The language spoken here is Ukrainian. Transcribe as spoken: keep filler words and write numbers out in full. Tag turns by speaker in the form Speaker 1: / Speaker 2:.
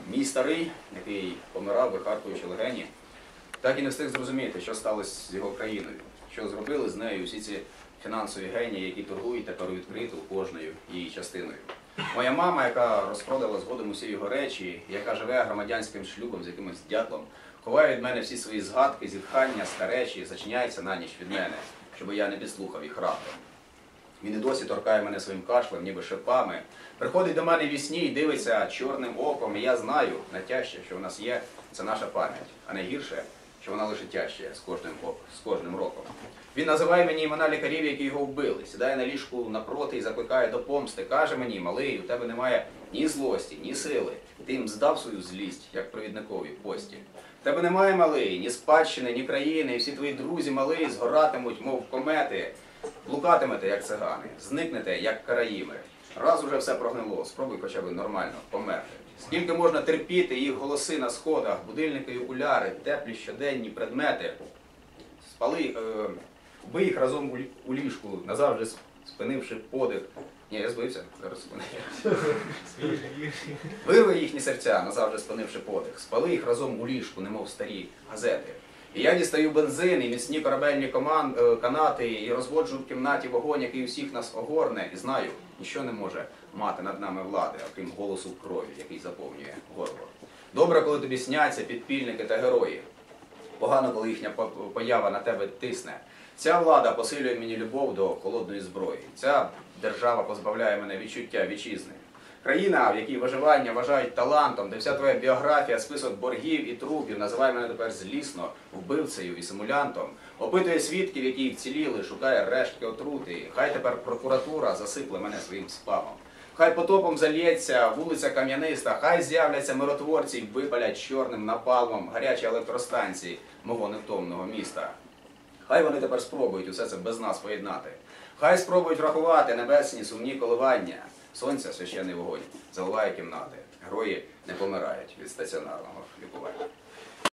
Speaker 1: Мій старий, який помирав, вихаркуючи легені, так і не встиг зрозуміти, що сталося з його країною, що зробили з нею всі ці фінансові генії, які торгують тепер відкрито кожною її частиною. Моя мама, яка розпродала згодом усі його речі, яка живе громадянським шлюбом з якимось дятлом, ховає від мене всі свої згадки, зітхання, старечі, зачиняється на ніч від мене, щоб я не підслухав їх раптом. Він і досі торкає мене своїм кашлем, ніби шипами. Приходить до мене вісні і дивиться чорним оком, і я знаю, найтяжче, що в нас є, це наша пам'ять, а найгірше, що вона лише тяжчає з кожним, з кожним роком. Він називає мені імена лікарів, які його вбили, сідає на ліжку напроти і закликає до помсти. Каже мені: малий, у тебе немає ні злості, ні сили. Ти їм здав свою злість, як провідникові пості. У тебе немає, малий, ні спадщини, ні країни, і всі твої друзі, малий, згоратимуть, мов комети. Блукатимете, як цигани, зникнете, як караїми. Раз уже все прогнило, спробуй хоча б нормально померти. Скільки можна терпіти їх голоси на сходах, будильники і окуляри, теплі щоденні предмети. Спали, е, вбий їх разом у, у ліжку, назавжди спинивши подих. Ні, я збився, зараз спинив. Вирви їхні серця, назавжди спинивши подих. Спали їх разом у ліжку, немов старі газети. І я дістаю бензин, і міцні корабельні команд, канати, і розводжу в кімнаті вогонь, який усіх нас огорне. І знаю, ніщо не може мати над нами влади, окрім голосу крові, який заповнює горло. Добре, коли тобі сняться підпільники та герої. Погано, коли їхня поява на тебе тисне. Ця влада посилює мені любов до холодної зброї. Ця держава позбавляє мене відчуття вітчизни. Країна, в якій виживання вважають талантом, де вся твоя біографія, список боргів і трупів, називає мене тепер злісно вбивцею і симулянтом, опитує свідків, які вціліли, шукає рештки отрути. Хай тепер прокуратура засипле мене своїм спамом. Хай потопом зальється вулиця Кам'яниста, хай з'являться миротворці і випалять чорним напалмом гарячі електростанції мого невтомного міста. Хай вони тепер спробують усе це без нас поєднати. Хай спробують врахувати небесні сумні коливання. Сонця, священний вогонь, заливає кімнати. Герої не помирають від стаціонарного лікування.